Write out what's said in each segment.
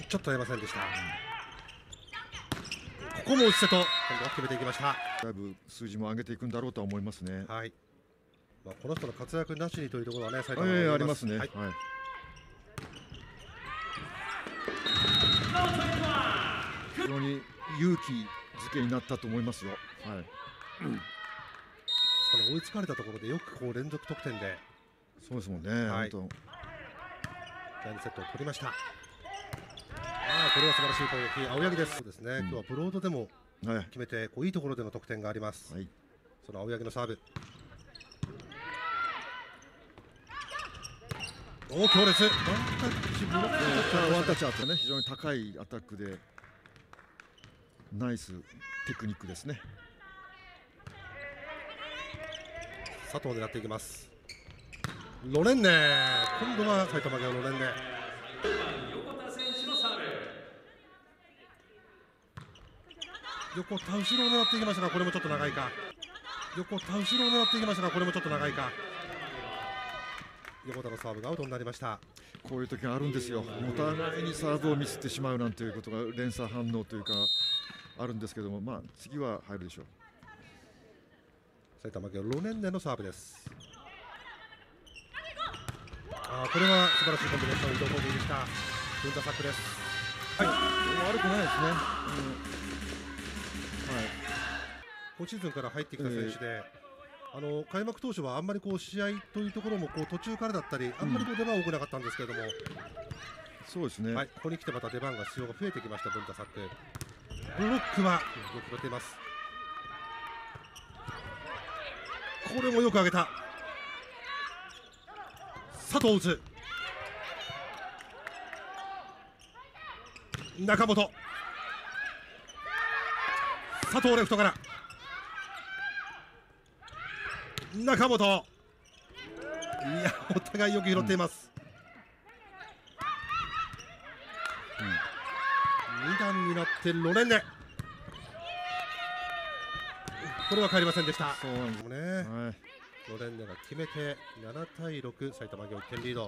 ちょっと出ませんでした。ここも内瀬戸、今度は決めていきました。 だいぶ数字も上げていくんだろうとは思いますね。 はい。この人の活躍なしにというところはね、埼玉ありますね。はい。非常に勇気づけになったと思いますよ。はい。 その追いつかれたところでよくこう連続得点で。 そうですもんね。 はい。第2セットを取りました。これは素晴らしい攻撃、青柳です。そうですね。今日はブロードでも決めて、いいところでの得点があります。その青柳のサーブ。強烈。ワンタッチブロック。 ワンタッチあってね、非常に高いアタックでナイステクニックですね。 佐藤を狙っていきます。ロレンネ、今度は埼玉県のロレンネ。横田後ろを狙っていきましたが、これもちょっと長いか。横田後ろを狙っていきましたが、これもちょっと長いか。横田のサーブがアウトになりました。 こういう時があるんですよ。お互いにサーブをミスってしまうなんていうことが連鎖反応というかあるんですけども、次は入るでしょう。 埼玉県ロネンネのサーブです。これは素晴らしいコンビネーション、伊藤攻撃でした。文田サックです。 悪くないですね。 今シーズンから入ってきた選手で、開幕当初はあんまり試合というところも途中からだったり、あんまり出番多くなかったんですけれども、 そうですね。 ここに来てまた出番が必要が増えてきました、文田サック。ブロックはよく拾っています。これもよく上げた。佐藤打つ。中本。佐藤レフトから。中本。いや、お互いよく拾っています。2段になってロレンネ。これは返りませんでした。そうなんですね。ロレンネが決めて7対6、埼玉県1点リード。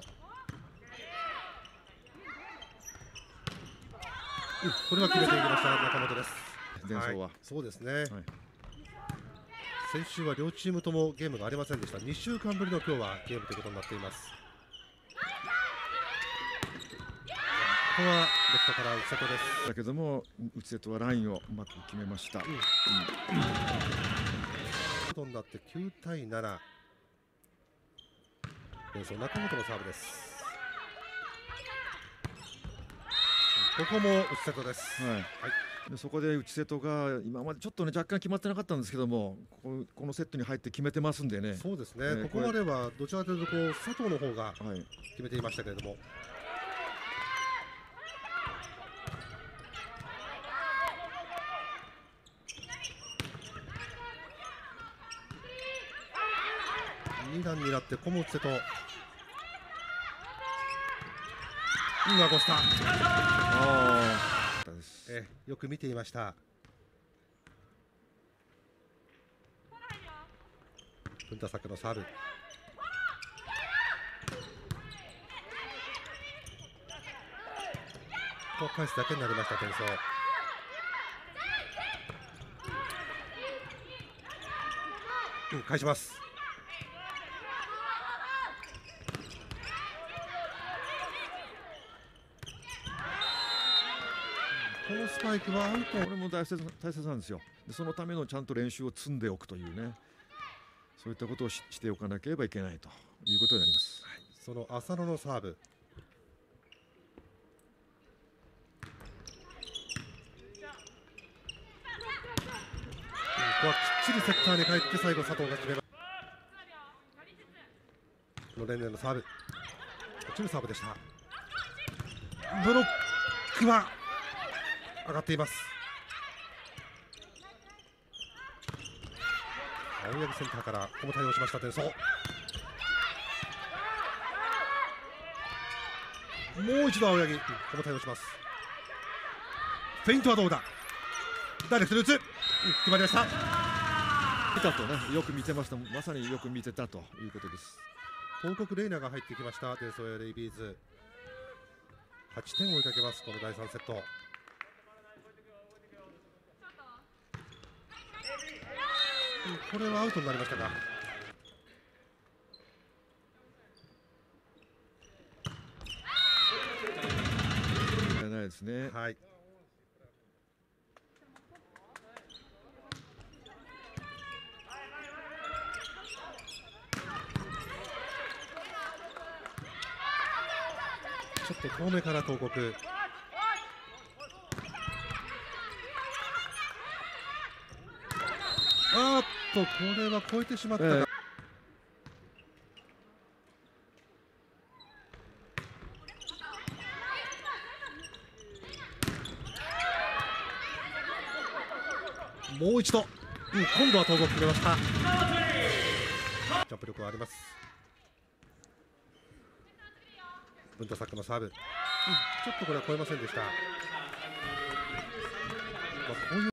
これは決めていきました中本です。 前走は、 そうですね。先週は両チームともゲームがありませんでした。2週間ぶりの今日はゲームということになっています。ここはレフトから内瀬戸です。 だけども内瀬戸はラインをうまく決めました。 とになって9対7。中本のサーブです。ここも内瀬戸です。 そこで内瀬戸が今までちょっとね若干決まってなかったんですけども、このセットに入って決めてますんでね。 そうですね。ここまではどちらかというと佐藤の方が決めていましたけれども。2段になってこも内瀬戸。今越した。よく見ていました。文田作のサーブ。返すだけになりました。転送。返します。このスパイクはアウト。 これも大切なんですよ。そのためのちゃんと練習を積んでおくというね、そういったことをしておかなければいけないということになります。 その浅野のサーブ。ここはきっちりセッターに帰って最後佐藤が決めます。ロレンネのサーブ、落ちるサーブでした。ブロックは上がっています。青柳センターからこの対応しました。転送。もう一度青柳この対応します。フェイントはどうだ。ダイレクトで打つ。決まりました。 見たとね、よく見てました。まさによく見てたということです。 東国レイナが入ってきました。デンソーエレイビーズ。 8点を追いかけますこの第3セット。これはアウトになりましたか。 ないですね。 はい。ちょっと遠めから投国。これは超えてしまったか。もう一度、今度は投獄決めました。ジャンプ力はあります。ブンタサックのサーブ、ちょっとこれは超えませんでした。こういう